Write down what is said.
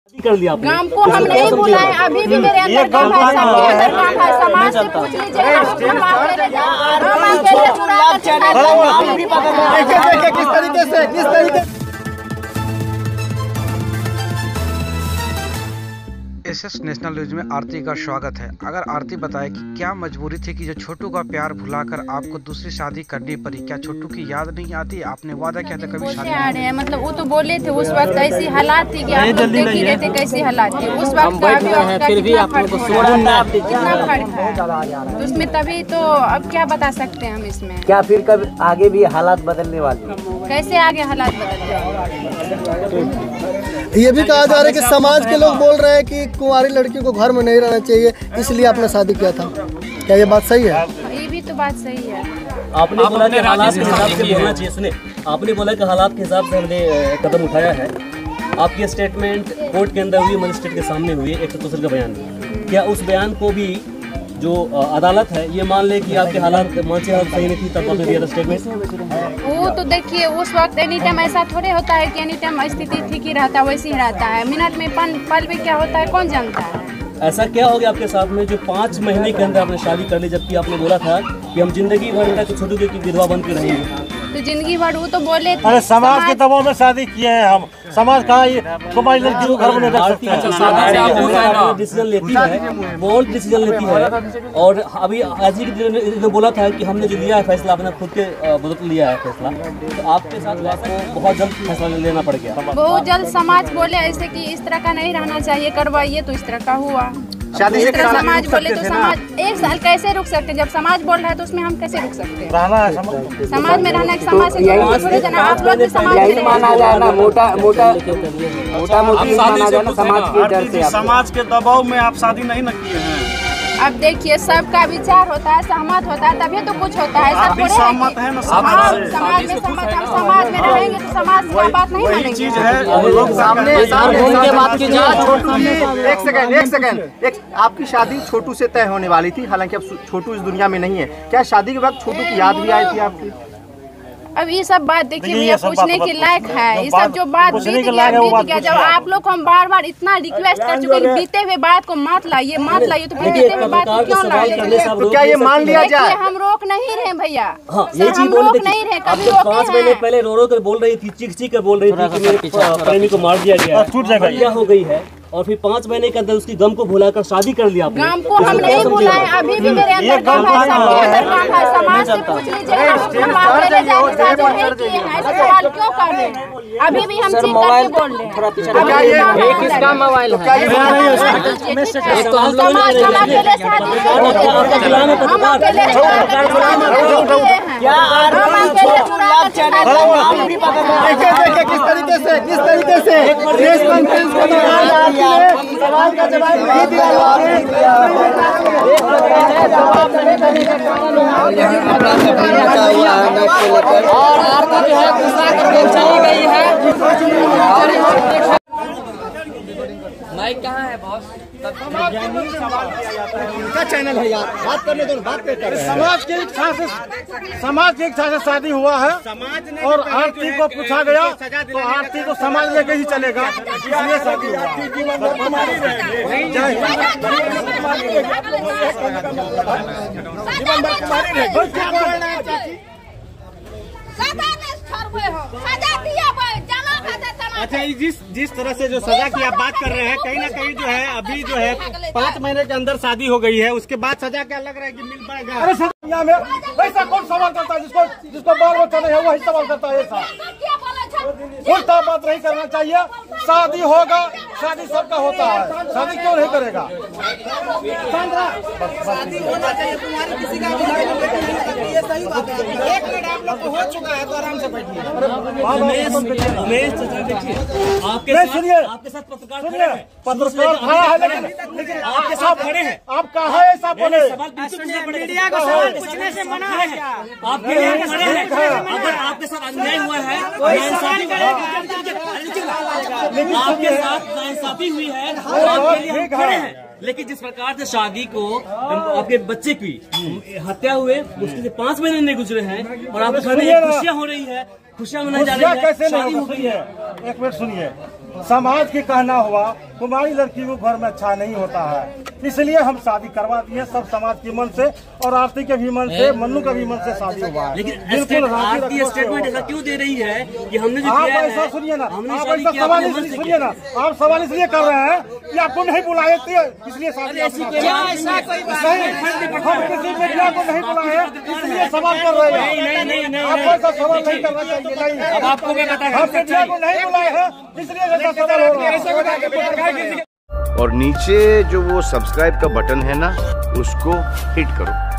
कर लिया आपने। गांव को हम नहीं बुलाए, अभी भी मेरे अंदर काम है, सबके अंदर काम है। समाज से पूछ लीजिए, किस तरीके से एसएस नेशनल न्यूज में आरती का स्वागत है। अगर आरती बताए कि क्या मजबूरी थी कि जो छोटू का प्यार भुलाकर आपको दूसरी शादी करनी पड़ी, क्या छोटू की याद नहीं आती? आपने वादा किया था कभी शादी आ रहे हैं, मतलब वो तो बोले थे उस वक्त ऐसी हालात थी कि आप लोग देख ही रहे थे कैसी हालात थी उस वक्त का, फिर भी आप लोग कितना फर्क है तो उसमें। तभी तो अब क्या बता सकते हैं हम इसमें। क्या फिर कभी आगे भी हालात बदलने वाले? कैसे आगे हालात बदल? ये भी कहा जा रहा है कि समाज के लोग बोल रहे हैं कि कुंवारी लड़की को घर में नहीं रहना चाहिए, इसलिए आपने शादी किया था। क्या ये बात सही है? ये भी तो बात सही है। आपने बोला कि हालात के हिसाब से बोलना चाहिए। सुने, आपने बोला कि हालात के हिसाब से हमने कदम उठाया है। आपकी स्टेटमेंट कोर्ट के अंदर हुई, मजिस्ट्रेट के सामने हुई, एक दूसरे का बयान। क्या उस बयान को भी जो अदालत है ये मान ले कि आपके हालात मानसिक हालत सही नहीं थी तब आपने दिया था स्टेटमेंट? वो तो देखिए उस वक्त एनी टाइम ऐसा थोड़े होता है कि एनी टाइम स्थिति ठीक ही रहता है, वैसे ही रहता है। मिनट में पल में क्या होता है कौन जानता है। ऐसा क्या हो गया आपके साथ में जो 5 महीने के अंदर आपने शादी कर ली, जबकि आपने बोला था कि हम जिंदगी भर तो छोटू की विधवा बन के रहेंगे? तो जिंदगी भर वो तो बोले थे। अरे समाज के दबाव में शादी किए हैं हम। समाज कहाँ ये कुमारी लड़की को घर में नहीं रख सकते हैं। डिसीजन लेती है, बोल्ड डिसीजन लेती है। और अभी आज ही के दिन ने बोला था कि हमने जो लिया है फैसला अपना खुद के बदौलत लिया है फैसला, तो आपके साथ आपको बहुत जल्द फैसला लेना पड़ गया। बहुत जल्द समाज बोले ऐसे कि इस तरह का नहीं रहना चाहिए, करवाइए, तो इस तरह का हुआ। शादी इस तरह समाज बोले तो समाज 1 साल कैसे रुक सकते? जब समाज बोल रहा है तो उसमें हम कैसे रुक सकते हैं? रहना है समाज में रहना, समाज से थोड़े जाना। आप लोग भी समाज यही माना जाए ना, मोटा मोटी माना जाए ना समाज के डर से। समाज के दबाव में आप शादी नहीं न किए हैं। अब देखिए सबका विचार होता है, सहमत होता है, तभी तो कुछ होता है। सब थोड़े सहमत है ना समाज में सहमत। हम समाज में रहेंगे तो समाज की बात नहीं मानेंगे। चीज है लोग सामने के बात कीजिए। एक सेकंड, आपकी शादी छोटू से तय होने वाली थी, हालांकि अब छोटू इस दुनिया में नहीं है। क्या शादी के वक्त छोटू की याद भी आई थी आपकी? अब ये सब बात देखिए भैया पूछने के लायक है। ये सब जो बात बीत गया। जब आप लोग को हम बार इतना रिक्वेस्ट कर चुके हैं बीते हुए बात को मत लाइए तो फिर बीते हुए बात को क्यों लाइए? तो क्या ये मान लिया जाए? हम रोक नहीं रहे भैया, ये चीज हम रोक नहीं रहे, कभी रोके 5 महीने पहले रो कर बोल रही थी, चीख कर बोल रही थी कि मेरे प्रेमी को मार दिया गया, छूट जाएगा, क्या हो गई है। और फिर 5 महीने के अंदर उसकी गम को भुलाकर शादी कर लिया आपने। गांव को हम नहीं बुलाए, अभी भी मेरे अंदर काम है, सबके अंदर काम है। समाज से पूछ लीजिए, हम अकेले जाके नहीं किए हैं, ऐसे सवाल क्यों कर रहे हैं? अभी भी हम चीख करके बोल रहे हैं। ये किसका मोबाइल है? किस तरीके से प्रेस कॉन्फ्रेंस के दौरान सवाल का जवाब नहीं दिया। और आरती जो है गुस्सा करके चली गई है। माइक कहाँ है बॉस? क्या चैनल है यार? बात करने दो, बात करते हैं। समाज की इच्छा से शादी हुआ है और आरती को पूछा गया तो आरती को समाज लेके ही चलेगा, इसलिए शादी अच्छा, जिस तरह से जो सजा की आप बात कर रहे हैं, कहीं ना कहीं जो है अभी जो है 5 महीने के अंदर शादी हो गई है, उसके बाद सजा क्या लग रहा है कि मिल पाएगा? अरे दुनिया में वैसा कौन सवाल करता है? जिसको बाल बच्चा नहीं है वही सवाल करता है। ऐसा उल्टा बात नहीं करना चाहिए। शादी होगा, शादी सबका होता है, शादी क्यों नहीं करेगा? शादी होना चाहिए, तुम्हारी किसी का ये सही बात है। 1 मिनट आप लोग को हो चुका है तो आराम से बैठिए। उमेश देखिए, आपके साथ पत्रकार खड़े हैं, लेकिन आपके साथ खड़े हैं, आप कहाँ है? ऐसा बोले मीडिया को सवाल पूछने से मना है क्या? आपके लिए खड़े हैं। अगर आपके साथ अन्याय हुआ है, आपके साथ नाइंसाफी हुई है, आपके लिए हम खड़े हैं। लेकिन जिस प्रकार से शादी को आपके बच्चे की हत्या हुए उसके 5 महीने नहीं गुजरे हैं और आपके सामने खुशियाँ हो रही है, खुशियाँ मनाई जा रही है, कैसे शादी नहीं हो गई है। एक मिनट सुनिए, समाज के कहना हुआ कुमारी लड़की को घर में अच्छा नहीं होता है, इसलिए हम शादी करवा दिए सब समाज के मन से और आरती के भी मन से, मन्नू का भी मन से शादी हुआ है। लेकिन आरती स्टेटमेंट ऐसा क्यों दे रही है कि हमने जो आप किया है, ऐसा सुनिए ना, हमने आप शादी ऐसा किया, सवाल अपने मन से सुनिए ना, आप सवाल इसलिए कर रहे हैं कि आपको नहीं बुलाए थे इसलिए शादी हम किसी मीडिया को नहीं बुलाए इसलिए सवाल कर रहे हैं। आपको ऐसा सवाल नहीं करना चाहिए। नहीं, अब आपको मैं बता हम मीडिया को नहीं बुलाए हैं इसलिए ऐसा सवाल हो रहा है। और नीचे जो वो सब्सक्राइब का बटन है ना, उसको हिट करो।